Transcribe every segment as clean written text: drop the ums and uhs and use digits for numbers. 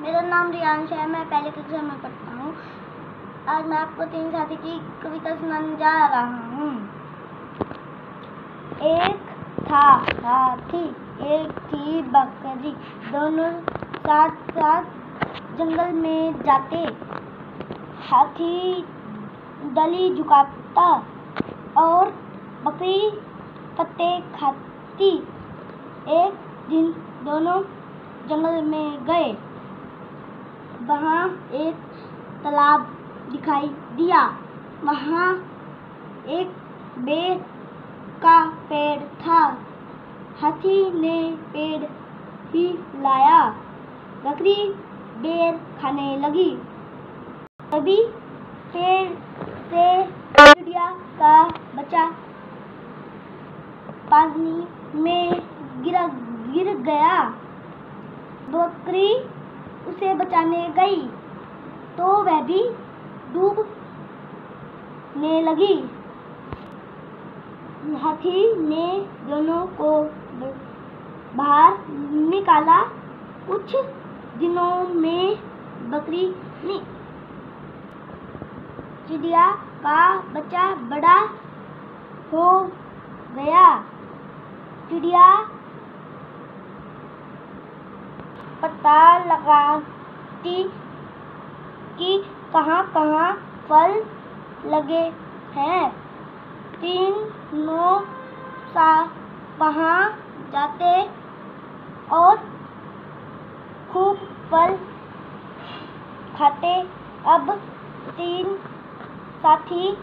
मेरा नाम रियांश है। मैं पहले कक्षा में पढ़ता हूँ। आज मैं आपको 3 साथी की कविता सुनाने जा रहा हूँ। एक था हाथी, एक थी बकरी, दोनों साथ साथ जंगल में जाते। हाथी डली झुकाता और बकरी पत्ते खाती। एक दिन दोनों जंगल में गए। वहाँ एक तालाब दिखाई दिया। वहाँ एक बेर का पेड़ था। हाथी ने पेड़ हिलाया। बकरी बेर खाने लगी। तभी पेड़ से चिड़िया का बच्चा पानी में गिर गया। बकरी उसे बचाने गई तो वह भी डूबने लगी। हाथी ने दोनों को बाहर निकाला। कुछ दिनों में बकरी ने चिड़िया का बच्चा बड़ा हो गया। चिड़िया पता लगाती कि कहाँ-कहाँ फल लगे हैं। तीनों वहाँ जाते और खूब फल खाते। अब 3 साथी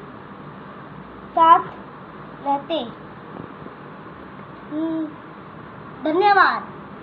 साथ रहते। धन्यवाद।